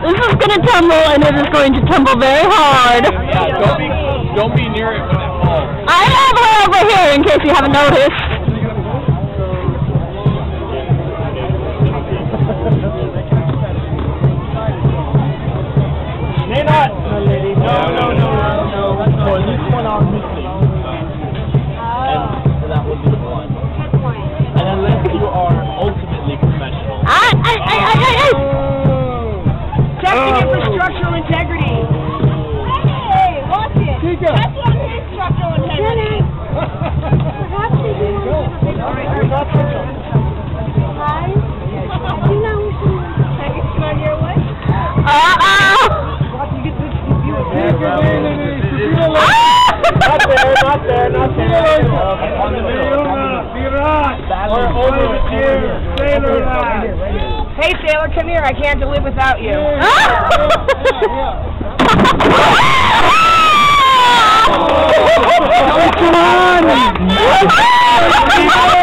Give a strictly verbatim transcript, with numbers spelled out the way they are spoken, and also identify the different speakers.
Speaker 1: This is going to tumble, and it is going to tumble very hard.
Speaker 2: Yeah, don't be, don't be near it when it falls.
Speaker 1: I have her over here, in case you haven't noticed.
Speaker 3: Stay not, lady. No, no, no, no, no. For this one on this thing. And that would be the one. And unless you are ultimately professional.
Speaker 1: I, I, I, I, I, I.
Speaker 4: Testing it for structural integrity. Hey, watch it. That's what it is, structural integrity. Perhaps they do want to take all right, all right. Hi. You know we should take it on your way.
Speaker 1: Uh-oh.
Speaker 3: Not there, not there, not there. On the middle. Or over here.
Speaker 4: Hey, Sailor, come here. I can't live without you.
Speaker 1: Come on!